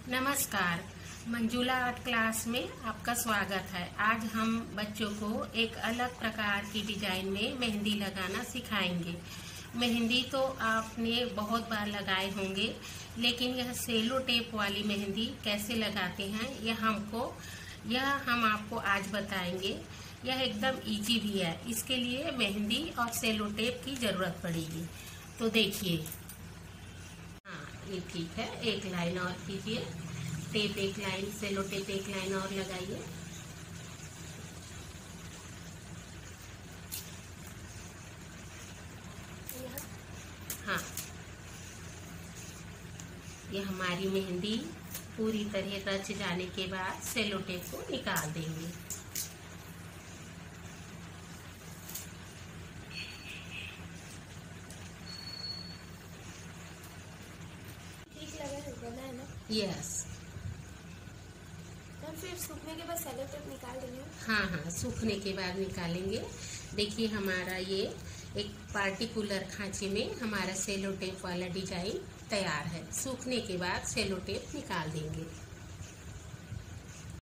नमस्कार, Manjula art class में आपका स्वागत है। आज हम बच्चों को एक अलग प्रकार की डिजाइन में मेहंदी लगाना सिखाएंगे। मेहंदी तो आपने बहुत बार लगाए होंगे, लेकिन यह सेलो टेप वाली मेहंदी कैसे लगाते हैं यह हम आपको आज बताएंगे। यह एकदम इजी भी है। इसके लिए मेहंदी और सेलो टेप की जरूरत पड़ेगी। तो देखिए, ये ठीक है। एक लाइन और कीजिए, टेप एक लाइन, सेलो टेप एक लाइन और लगाइए। हाँ, ये हमारी मेहंदी पूरी तरह रच जाने के बाद सेलो टेप को निकाल देंगे। है ना? यस। तो फिर सूखने के बाद सेलो टेप निकाल देंगे। हाँ, सूखने के बाद निकालेंगे। देखिए, हमारा ये एक पार्टिकुलर खांचे में हमारा सेलो टेप वाला डिजाइन तैयार है। सूखने के बाद सेलो टेप निकाल देंगे।